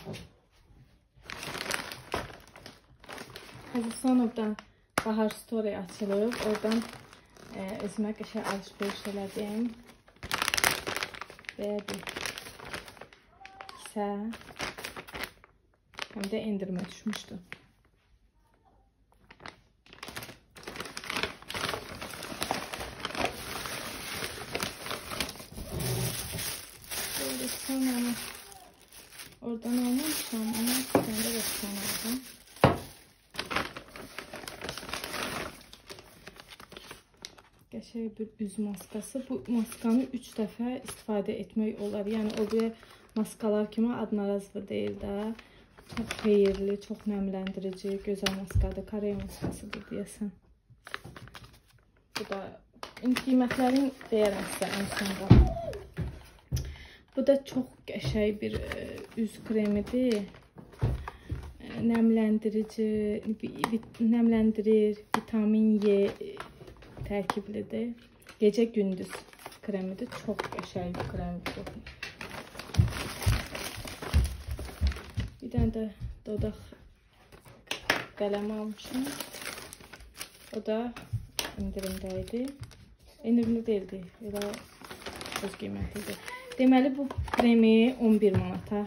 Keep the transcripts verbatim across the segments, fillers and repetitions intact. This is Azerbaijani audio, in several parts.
Azizonov'dan Bahar Story açılıb. Oradan e, özümə qəşəng alış-veriş elədim. Belə bir kisə. Həm də endirmə düşmüşdü. Böyle sonra oradan almışam ama ben de resmen aldım. Qəşəng bir üz maskası. Bu maskanı üç dəfə istifadə etmək olar. Yəni o bir maskalar kimi adnarazlı deyil də. Çox xeyirli, çox nəmləndirici, gözəl maskadır. Koreya maskasıdır deyəsən. Bu da qiymətlərin deyərəm sizə ən sonda. Bu da çox qəşəng bir üz kremidir. Nəmləndirici, nəmləndirir, vitamin E tərkiblidir. Gecə gündüz kremidir. Çox qəşəng bir kremidir. Bir dənə də dodaq qələm almışam. O da indirimdəydi. İndirimli deyildi. Elə öz qiymətidir. Deməli bu kremi on bir manata.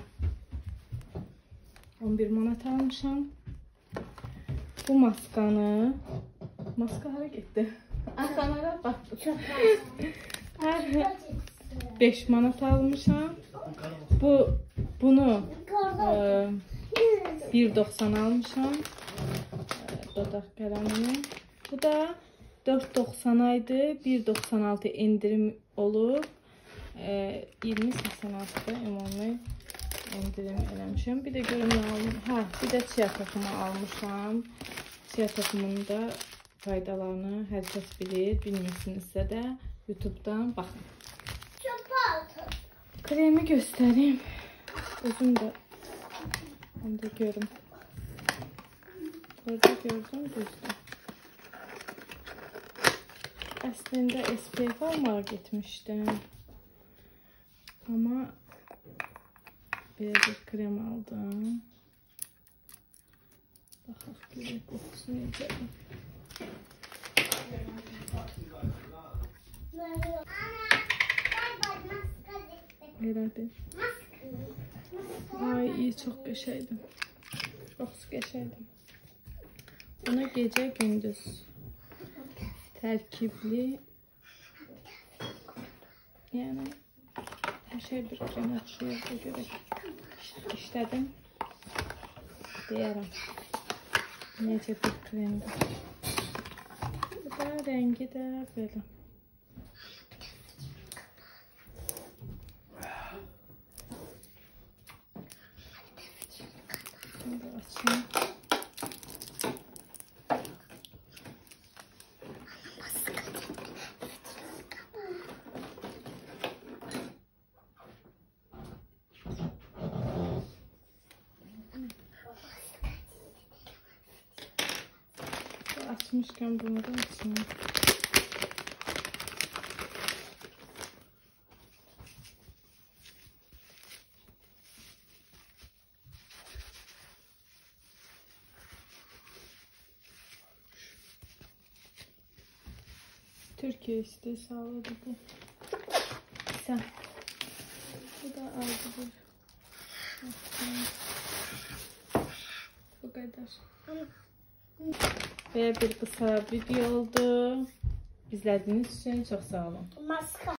on bir manata almışam. Bu maskanı maska hara getdi? Arxalara baxdım. Hər beş manat almışam. Bu bunu e, bir doxsan almışam. E, dodaq qələmini. Bu da dörd doxsana idi. bir doxsan altı indirim olub. E, iyirmi səksən altıda ümumi indirim eləmişəm. Bir də görüm nə aldım. Hə, bir də çiya toxumu almışam. Çiya toxumunun da faydalarını hər kəs bilir. Bilmirsinizsə də YouTube'dan baxın. Kremi göstəreyim. Özüm də onu da görüm. Orada gördüm, düzdür. Əslində S P F almağa getmişdim. Ama belə bir krem aldım. Baxaq görək qoxusu necədir. Elədir. Ay, iyi, çox qəşəngdir. Qoxusu qəşəngdir. Buna gecə gündüz tərkibli, yəni hər şey bir krem oxşuyur da görək. İşlədim. Deyərəm. Necə bir kremdir. Bu da rəngi də belə. Şimdi açayım. Açmışken bunu da açayım. Türkiye istihsalı bu. Sen. Bu da aldı bu. Bu kadar. Ve bir kısa video oldu. İzlediğiniz için çok sağ olun. Maska.